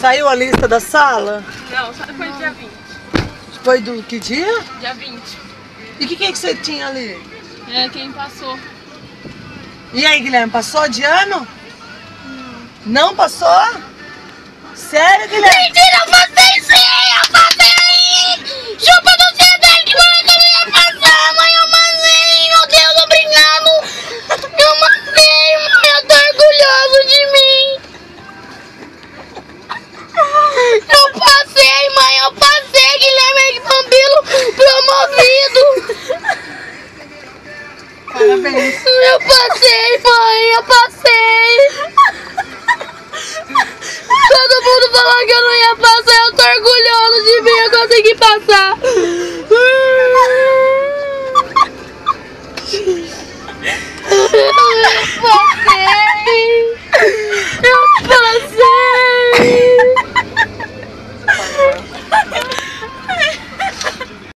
Saiu a lista da sala? Não, só depois do dia 20. Foi do que dia? Dia 20. E o que você tinha ali? É, quem passou. E aí, Guilherme, passou de ano? Não passou? Sério, Guilherme? Mentira, eu passei sim! Eu passei! Chupa do seu dele que falou que eu não ia passar, mãe! Eu passei! Meu Deus, obrigado! Eu passei, mãe! Eu tô orgulhoso de mim! Eu passei, mãe! Eu passei! Guilherme Bambilo promovido! Parabéns. Eu passei, mãe! Eu passei! Todo mundo falou que eu não ia passar, eu tô orgulhoso de mim, eu consegui passar.